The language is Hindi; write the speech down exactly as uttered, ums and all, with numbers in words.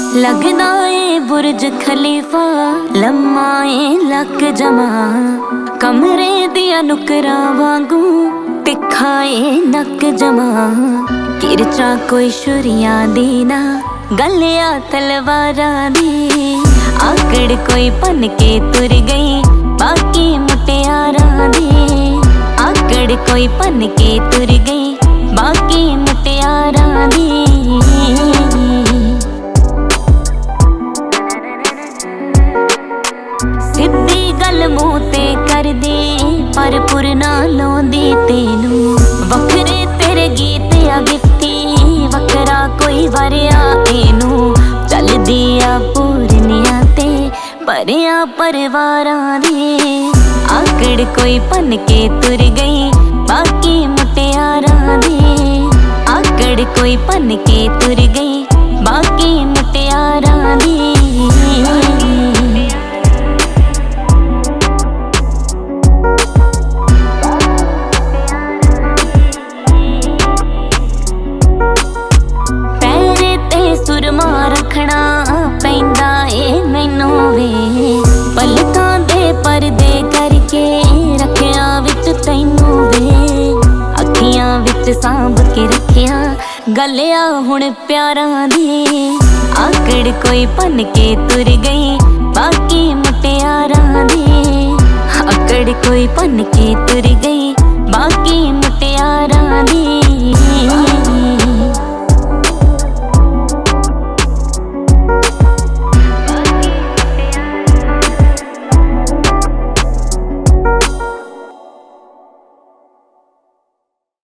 लगदा ए बुर्ज खलीफा लम्मा ए लक जमा कमरे दिया नुकरा वांगू तिखा ए नक जमा किरचा कोई शुरिया दीना गलिया तलवारा दी आकड़ कोई पन के तुर गई बाकी मुटियारा दी आकड़ कोई पन के तुर गई बाकी मुटियारा दी सिद्धी गल मुंह ते कर दी पर पुरना लौंदी तेनू वखरे तेरे गीत आ गिफ्टी वखरा कोई वरिया एनू चल दिया पूरनिया ते परिया परवारा दे आकड़ कोई पन के तुर गई बाकी मुटियारा दे आकड़ कोई पन के तुर गई बाकी मुटियारा दे सुरमा रखना पैंदा ए मैनू वे पलकां दे परदे करके रखिया विच तैनू वे अखियां विच सांभ के रखिया गलिया हुण प्यारा दे आकड़ कोई पन के तुर गई बाकी मुटियारा दे आकड़ कोई पन के तुर गई